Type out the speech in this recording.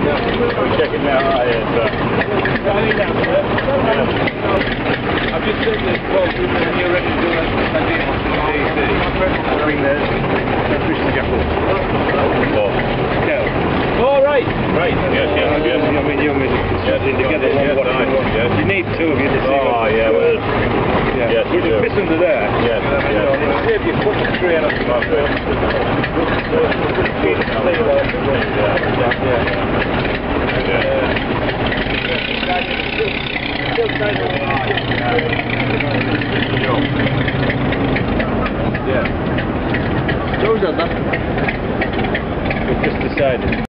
We're checking now. I've just said this, Paul, and you're ready to do that. Bring the transmission jack up. All right. Right, yes. I mean, you're together You need two of you to see. Oh, yeah, well. Yes, we just miss under there. Yes. See if you put the three on the